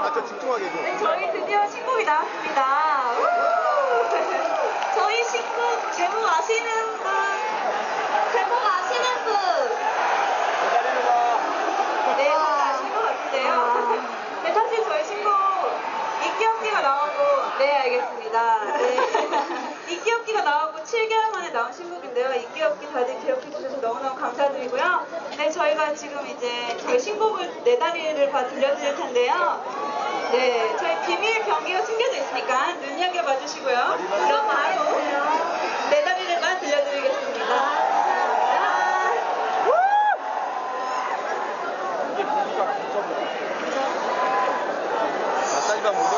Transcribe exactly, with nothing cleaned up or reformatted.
아, 저 집중하게 좀. 네, 저희 드디어 신곡이 나왔습니다. 우후! 저희 신곡 제목 아시는 분? 제목 아시는 분? 기다리는 거. 네, 다들 아시는 것 같은데요. 네, 사실 저희 신곡 이끼없기가 나오고, 네, 알겠습니다. 네. 이끼없기가 나오고 칠 개월 만에 나온 신곡인데요. 이끼없기 다들 기억해 주셔서 너무너무 감사드리고요. 네, 저희가 지금 이제 저희 신곡을 네 다리를 봐 들려드릴 텐데요. 네, 저희 비밀 병기가 숨겨져 있으니까 눈여겨봐 주시고요. 그럼 바로 네 다리를 봐 들려드리겠습니다. 자, 이게 분위기가 진짜. 낯다리가 무거워.